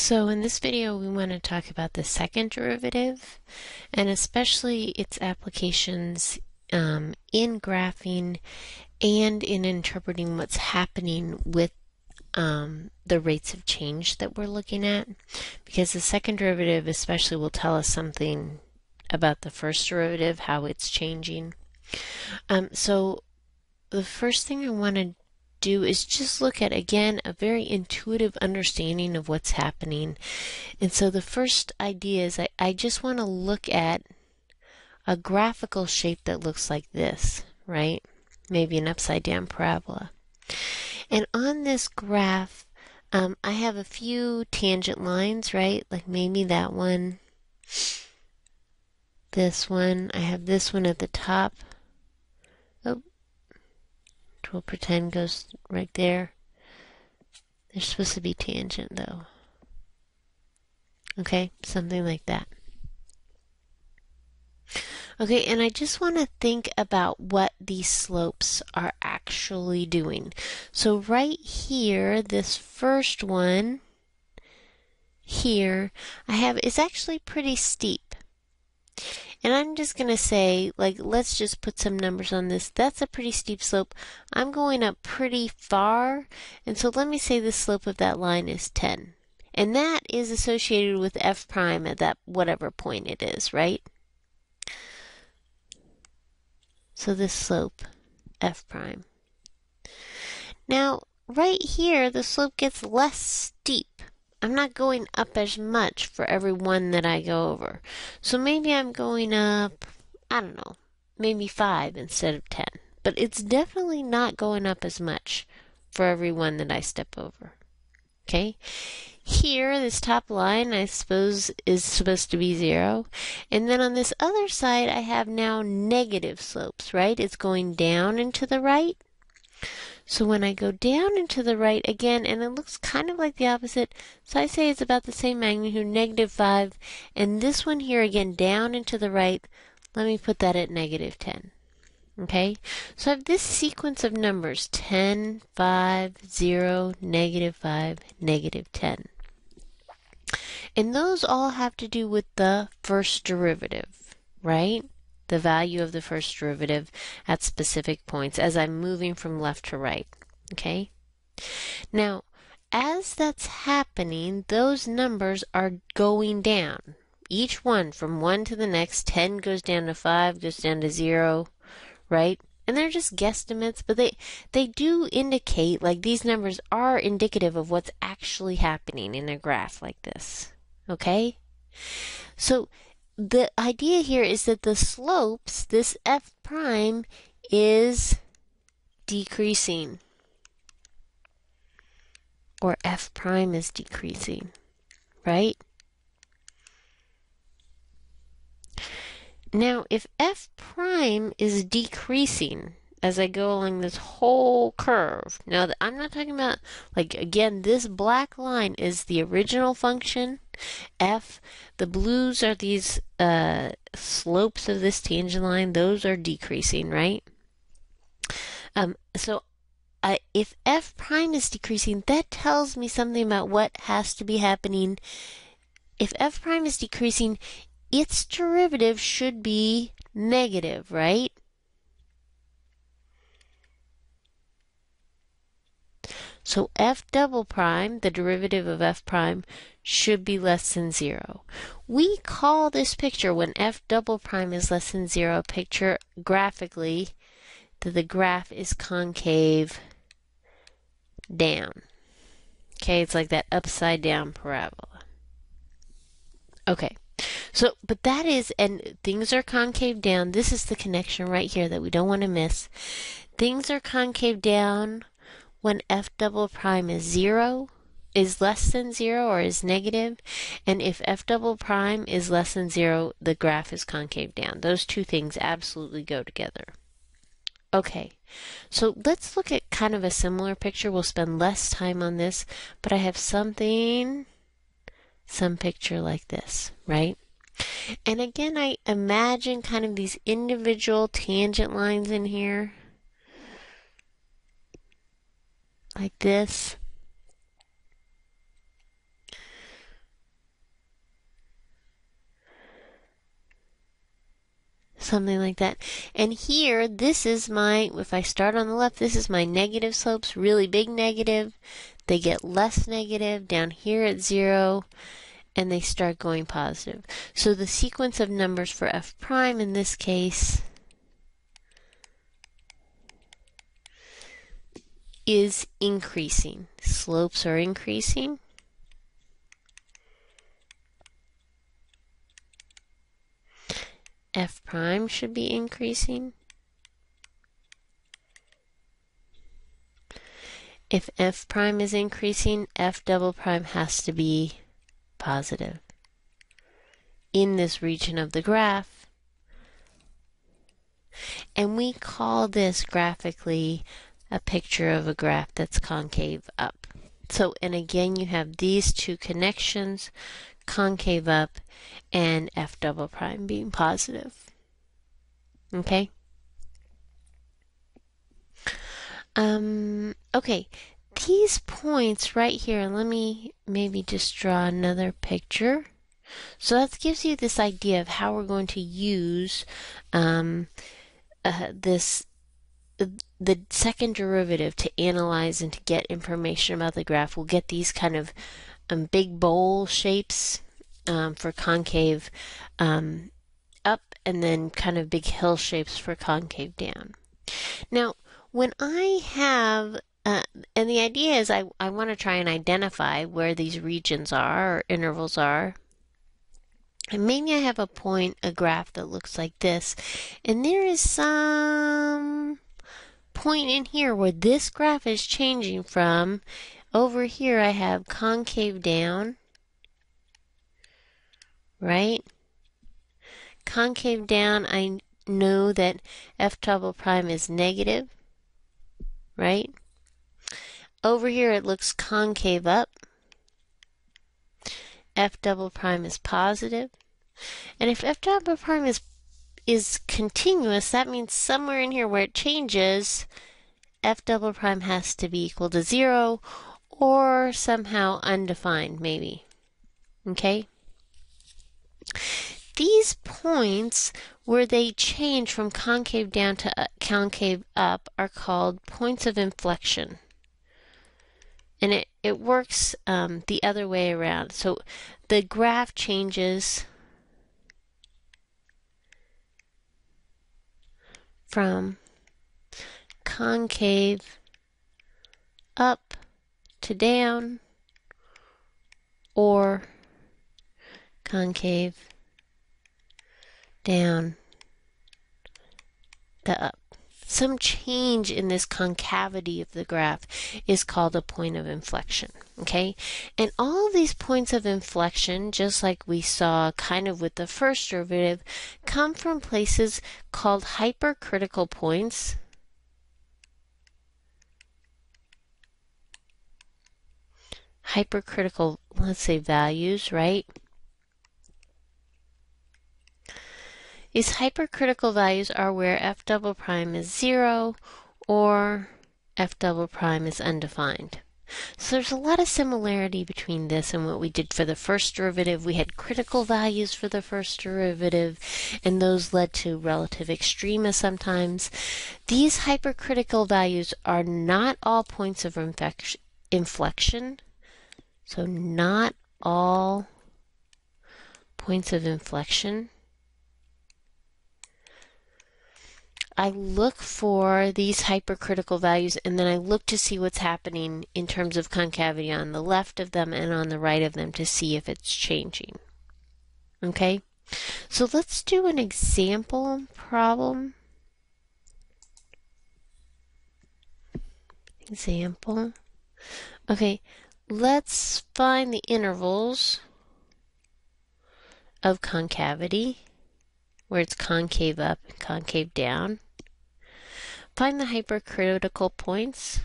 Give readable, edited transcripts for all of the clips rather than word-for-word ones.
So in this video, we want to talk about the second derivative, and especially its applications in graphing and in interpreting what's happening with the rates of change that we're looking at, because the second derivative especially will tell us something about the first derivative, how it's changing. So the first thing I want to do is just look at, again, a very intuitive understanding of what's happening. And so the first idea is I just want to look at a graphical shape that looks like this, right? Maybe an upside down parabola. And on this graph, I have a few tangent lines, right? Like maybe that one, this one. I have this one at the top. Oh, we'll pretend goes right there. They're supposed to be tangent though. Okay, something like that. Okay, and I just want to think about what these slopes are actually doing. So right here, this first one here, I have is actually pretty steep. And I'm just going to say, like, let's just put some numbers on this. That's a pretty steep slope. I'm going up pretty far, and so let me say the slope of that line is 10. And that is associated with f prime at that whatever point it is, right? So this slope, f prime. Now, right here, the slope gets less steep. I'm not going up as much for every one that I go over. So maybe I'm going up, I don't know, maybe 5 instead of 10. But it's definitely not going up as much for every one that I step over. Okay? Here, this top line, I suppose, is supposed to be 0. And then on this other side, I have now negative slopes, right? It's going down and to the right. So when I go down and to the right again, and it looks kind of like the opposite, so I say it's about the same magnitude, negative 5. And this one here again, down and to the right, let me put that at negative 10. Okay, so I have this sequence of numbers, 10, 5, 0, negative 5, negative 10. And those all have to do with the first derivative, right? The value of the first derivative at specific points as I'm moving from left to right, okay? Now, as that's happening, those numbers are going down. Each one from 1 to the next, 10 goes down to 5, goes down to 0, right? And they're just guesstimates, but they do indicate, like these numbers are indicative of what's actually happening in a graph like this, okay? So the idea here is that the slopes, this f prime, is decreasing. Or f prime is decreasing, right? Now, if f prime is decreasing as I go along this whole curve, now I'm not talking about, like, again, this black line is the original function, f. The blues are these slopes of this tangent line. Those are decreasing, right? So if f prime is decreasing, that tells me something about what has to be happening. If f prime is decreasing, its derivative should be negative, right? So f double prime, the derivative of f prime, should be less than 0. We call this picture, when f double prime is less than 0, picture graphically that the graph is concave down. Okay, it's like that upside down parabola. Okay. So, but that is, and things are concave down. This is the connection right here that we don't want to miss. Things are concave down when f double prime is 0, is less than 0, or is negative. And if f double prime is less than 0, the graph is concave down. Those two things absolutely go together. Okay, so let's look at kind of a similar picture. We'll spend less time on this, but I have some picture like this, right? And again, I imagine kind of these individual tangent lines in here, like this. something like that. And here, this is my, if I start on the left, this is my negative slopes, really big negative. They get less negative down here at 0, and they start going positive. So the sequence of numbers for f prime in this case is increasing. Slopes are increasing. F prime should be increasing. If f prime is increasing, f double prime has to be positive in this region of the graph. And we call this graphically a picture of a graph that's concave up. So, and again, you have these two connections, concave up and f double prime being positive. Okay? Okay, these points right here, let me maybe just draw another picture. So that gives you this idea of how we're going to use the second derivative to analyze and to get information about the graph. We'll get these kind of big bowl shapes for concave up, and then kind of big hill shapes for concave down. Now, when I have, and the idea is I want to try and identify where these regions are or intervals are. And maybe I have a point, a graph that looks like this, and there is some point in here where this graph is changing from, over here I have concave down, right? Concave down, I know that f double prime is negative, right? Over here it looks concave up. F double prime is positive. And if f double prime is continuous, that means somewhere in here where it changes, f double prime has to be equal to 0 or somehow undefined, maybe. Okay? These points where they change from concave down to concave up are called points of inflection. And it works the other way around. So the graph changes from concave up to down, or concave down to up. Some change in this concavity of the graph is called a point of inflection, okay? And all of these points of inflection, just like we saw kind of with the first derivative, come from places called hypercritical points. Hypercritical, let's say, values, right? These hypercritical values are where f double prime is 0 or f double prime is undefined. So there's a lot of similarity between this and what we did for the first derivative. We had critical values for the first derivative, and those led to relative extrema sometimes. These hypercritical values are not all points of inflection. So not all points of inflection. I look for these hypercritical values, and then I look to see what's happening in terms of concavity on the left of them and on the right of them to see if it's changing. Okay? So let's do an example problem. Example. Okay, let's find the intervals of concavity, where it's concave up and concave down. Find the hypercritical points.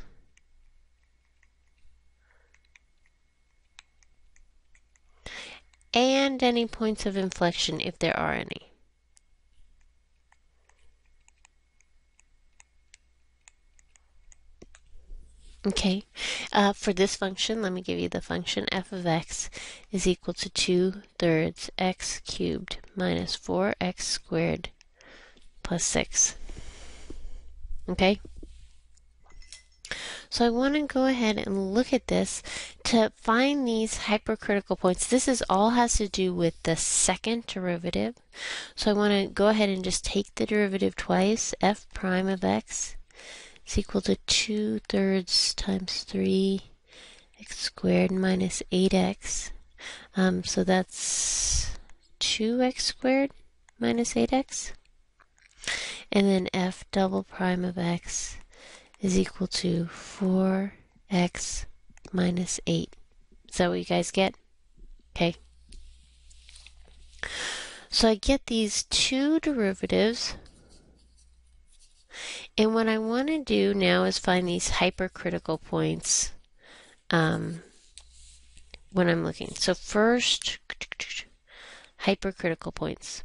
And any points of inflection if there are any. Okay, for this function, let me give you the function. F of x is equal to 2/3 x cubed minus 4x squared plus 6. Okay? So I want to go ahead and look at this to find these hypercritical points. This is all has to do with the second derivative. So I want to go ahead and just take the derivative twice. F prime of x is equal to 2/3 times 3x squared minus 8x. So that's 2x squared minus 8x. And then f double prime of x is equal to 4x minus 8. Is that what you guys get? Okay. So I get these two derivatives. And what I want to do now is find these hypercritical points when I'm looking. So first, hypercritical points.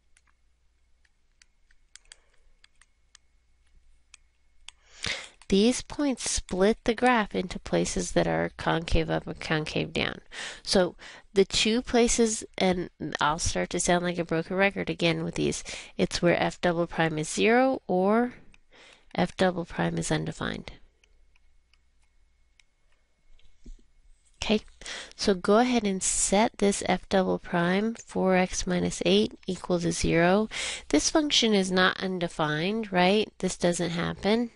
These points split the graph into places that are concave up and concave down. So the two places, and I'll start to sound like a broken record again with these, it's where f double prime is 0 or f double prime is undefined. Okay, so go ahead and set this f double prime, 4x minus 8 equal to 0. This function is not undefined, right? This doesn't happen.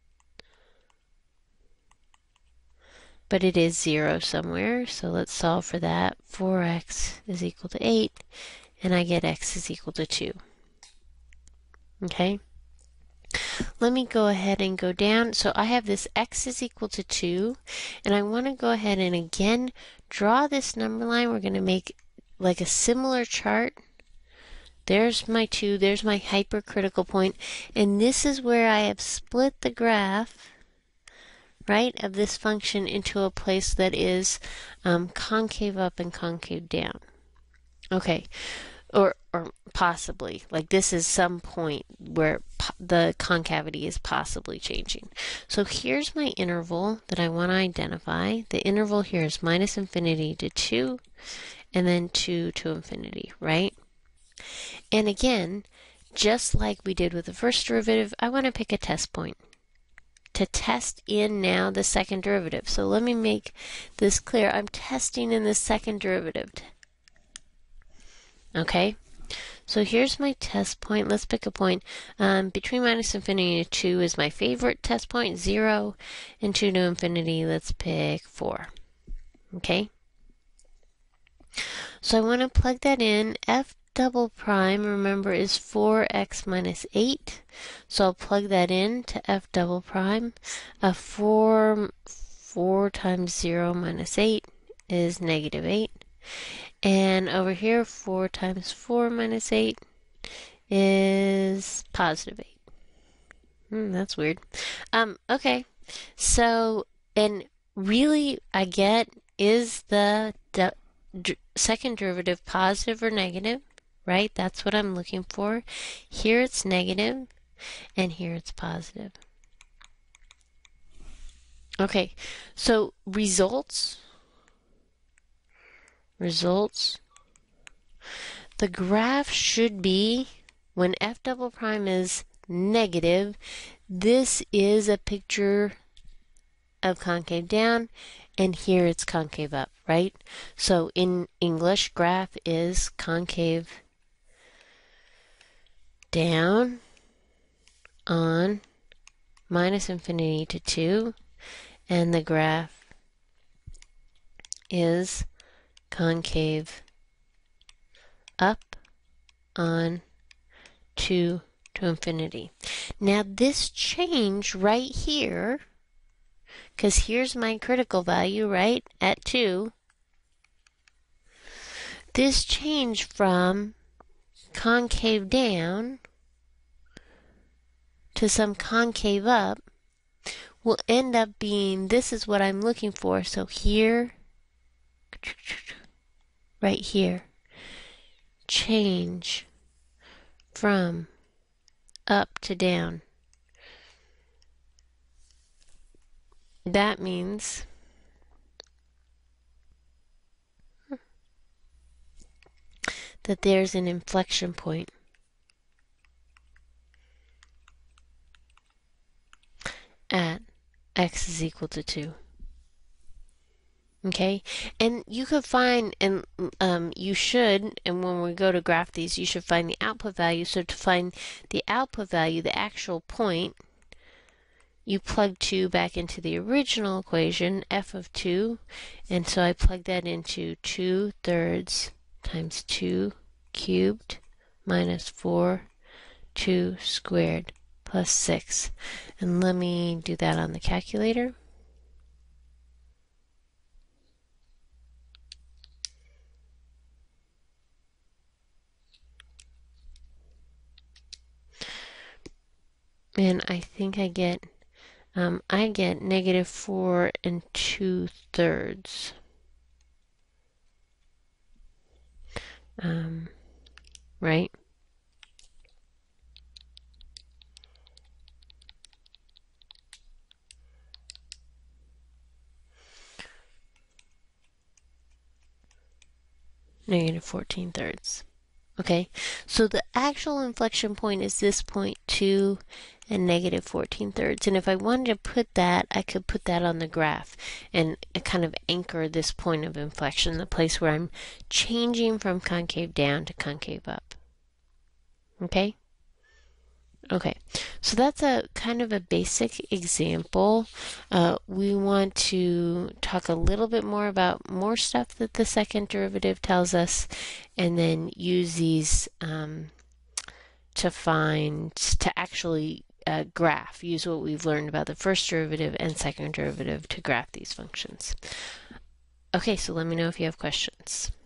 But it is 0 somewhere, so let's solve for that. 4x is equal to 8, and I get x is equal to 2. Okay? Let me go ahead and go down. So I have this x is equal to 2, and I want to go ahead and again draw this number line. We're going to make like a similar chart. There's my 2, there's my hypercritical point, and this is where I have split the graph, right, of this function into a place that is concave up and concave down. Okay, or possibly, like this is some point where the concavity is possibly changing. So here's my interval that I want to identify. The interval here is minus infinity to 2, and then 2 to infinity, right? And again, just like we did with the first derivative, I want to pick a test point to test in now the second derivative. So let me make this clear. I'm testing in the second derivative. Okay, so here's my test point. Let's pick a point. Between minus infinity and 2 is my favorite test point, 0, and 2 to infinity, let's pick 4. Okay, so I want to plug that in. F double prime, remember, is 4x minus 8. So I'll plug that in to f double prime. 4 times 0 minus 8 is negative 8. And over here, 4 times 4 minus 8 is positive 8. That's weird. Okay, so, and really, I get, is the second derivative positive or negative? Right? That's what I'm looking for. Here it's negative, and here it's positive. Okay, so results. The graph should be, when f double prime is negative, this is a picture of concave down, and here it's concave up, right? So in English, graph is concave down on minus infinity to 2, and the graph is concave up on 2 to infinity. Now this change right here, because here's my critical value, right, at 2, this change from concave down to some concave up will end up being, this is what I'm looking for. So here, right here, change from up to down. That means that there's an inflection point. at x is equal to 2. Okay, and you could find, and you should, and when we go to graph these, you should find the output value. So to find the output value, the actual point, you plug 2 back into the original equation, f of 2, and so I plug that into 2/3 times 2 cubed minus 4, 2 squared plus 6. And let me do that on the calculator. And I think I get negative 4 2/3. Right? Negative 14/3. Okay, so the actual inflection point is this point 2 and negative 14/3. And if I wanted to put that, I could put that on the graph and kind of anchor this point of inflection, the place where I'm changing from concave down to concave up. Okay? Okay, so that's a kind of a basic example. We want to talk a little bit more about more stuff that the second derivative tells us, and then use these to actually graph, use what we've learned about the first derivative and second derivative to graph these functions. Okay, so let me know if you have questions.